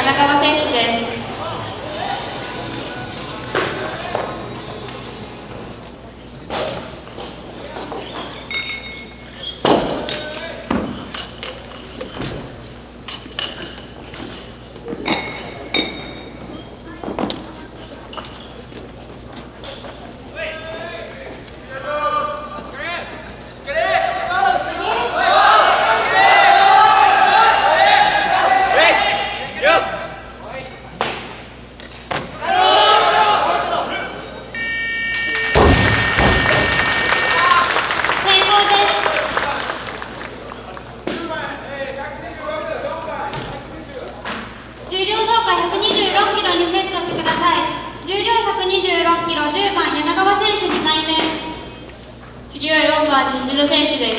柳川選手です。重量増加126キロにセットしてください。重量126キロ、10番柳川選手2回目。次は4番宍戸選手です。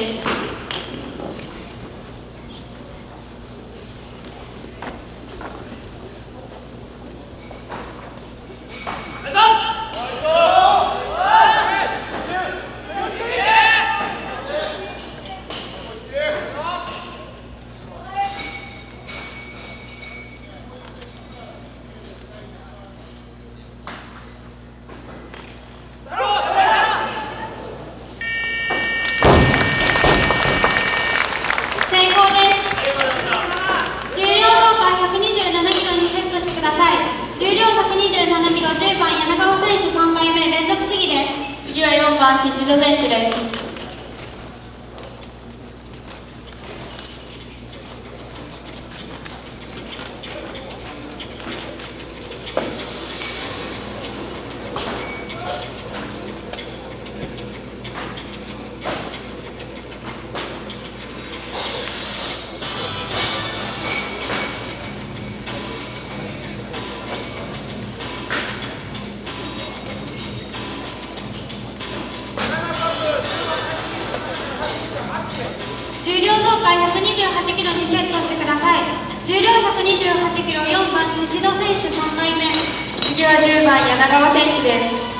ください。重量127キロ、10番柳川選手3回目、連続試技です。次は4番宍戸選手です。重量増加128キロにセットしてください。重量128キロ、4番宍戸選手3回目。次は10番柳川選手です。